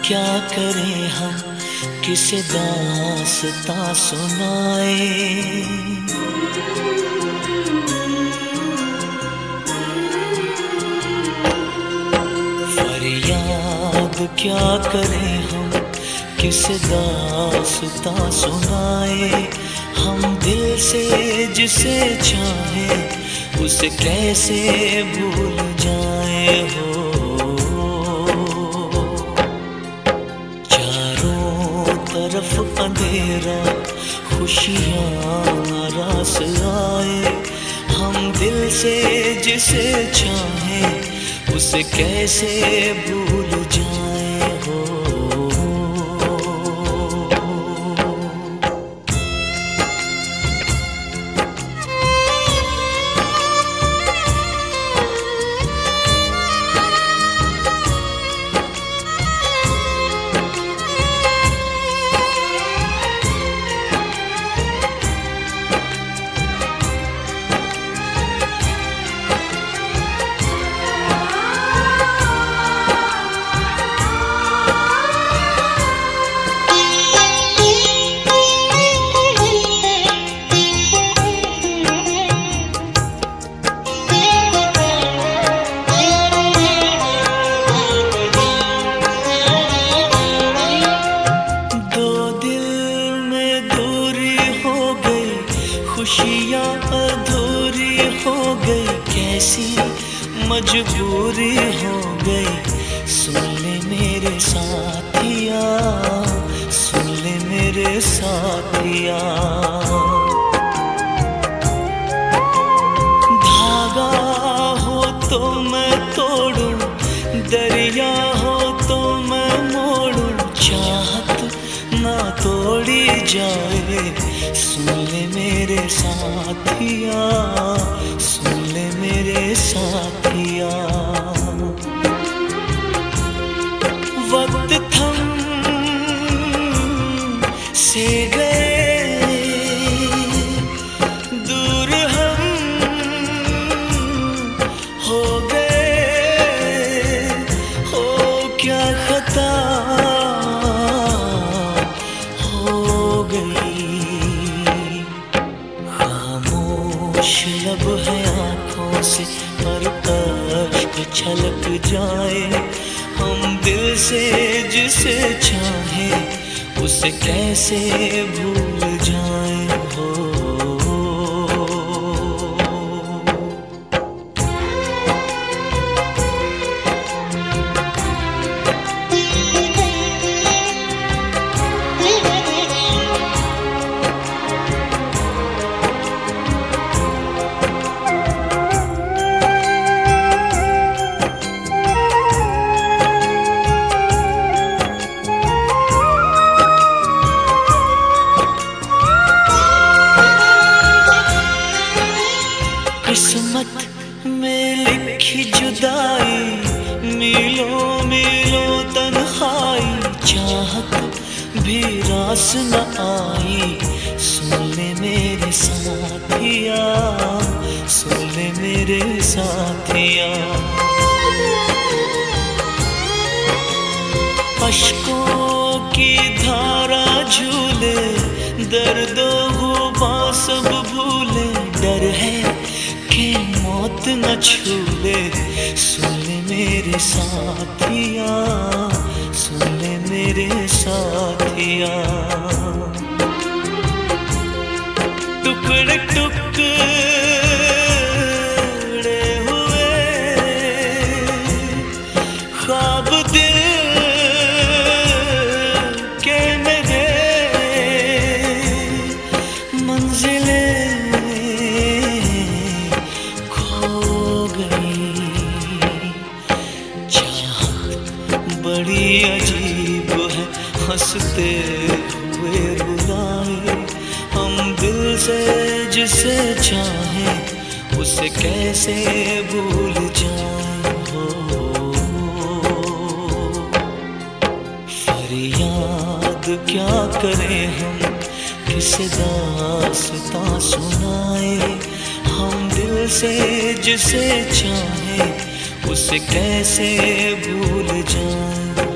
क्या करें हम, किसे दास्तां सुनाए। फरियाद क्या करें हम, किसे दास्तां सुनाए। हम दिल से जिसे चाहे उसे कैसे भूल जाए हो। चारों तरफ अंधेरा, खुशियाँ नाराज आए। हम दिल से जिसे चाहे उसे कैसे भूल जाए हो। खुशियाँ अधूरी हो गई, कैसी मजबूरी हो गई। सुन ले मेरे साथिया, सुन ले मेरे साथिया। धागा हो तो मैं तोड़ूं, दरिया हो तो मैं मोड़ूं। चाहत ना तोड़ी जाए, सुन ले मेरे साथिया, सुन ले मेरे साथिया। वक्त थम से गए, दूर हम हो गए। हो क्या खता हो गई। लब है आँखों से पर अश्क छलक जाए। हम दिल से जिसे चाहे उसे कैसे भूल जाए हो। किस्मत में लिखी जुदाई, मीलों मीलों तन्हाई। चाहत भी रास न आई, सुन ले मेरे साथिया, सुन ले मेरे साथिया। अश्कों की धारा झूले, दर्दो गुबां सब भूले। डर है कि मौत न छूले, सुन ले मेरे साथिया, सुन ले मेरे साथिया। टुकड़े टुकड़े हुए ख्वाब दिल के मेरे, मंजिलें खो गई। चाहत बड़ी अजीब है, हंसते हुए रुलाए। हम दिल से जिसे चाहे उसे कैसे भूल जाए हो। फरियाद क्या करें हम, किसे दास्तां सुनाए। हम दिल से जिसे चाहे उसे कैसे भूल जाए।